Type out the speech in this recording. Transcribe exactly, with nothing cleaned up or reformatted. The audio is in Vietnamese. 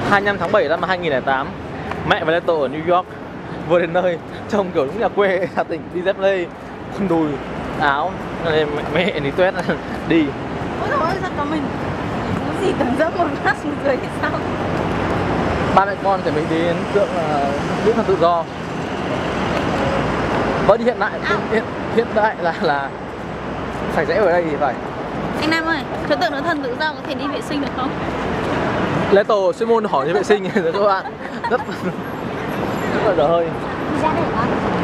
hai mươi lăm tháng bảy năm hai nghìn không trăm lẻ tám, mẹ và Leto ở New York. Vừa đến nơi trông kiểu những nhà quê Hà Tĩnh, đi dép lê, quần đùi, áo, nên mẹ, mẹ đi tuét đi. Ôi trời ơi, sao có mình muốn gì tầm dẫm một phát xuống dưới thì sao? Ba mẹ con thì mình đến tượng Nguyễn Thần Tự Do. Vẫn hiện tại hiện, hiện tại là là phải rẽ ở đây thì phải. Anh Nam ơi, cho tượng nữ thần tự do có thể đi vệ sinh được không? Leto chuyên môn hỏi đi vệ sinh rồi các bạn. Rất rất là đỡ hơi. Đi ra đây hả?